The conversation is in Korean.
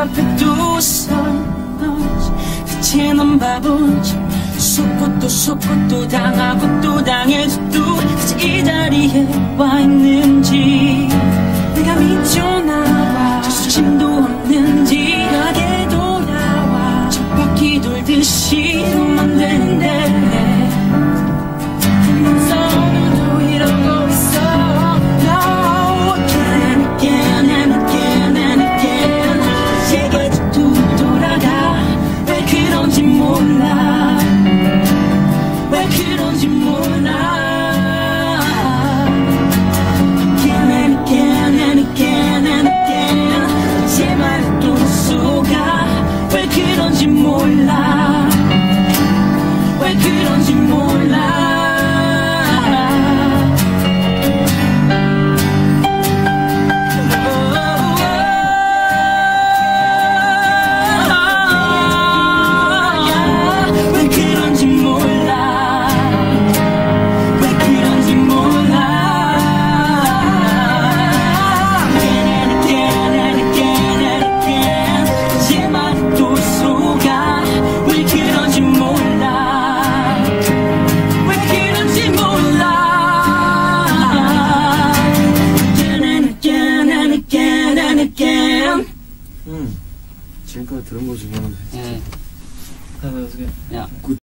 앞에 두선 너지 대체 넌 바보지 속고 또 당하고 또 당해서 또 다시 이 자리에 와 있는지 내가 미쳐나와 저 수침도 없는지 가게 돌아와 저 바퀴 돌듯이 너만 되는데 오늘도 이러고 있어 No again and again and again 얘가 자꾸 돌아가 왜 그런지 몰라 왜 그런지 몰라 Again and again and again and again 제발 또 속아 왜 그런지 몰라 왜 그런지 몰라 지금까지 들은 거 중에는 예. 야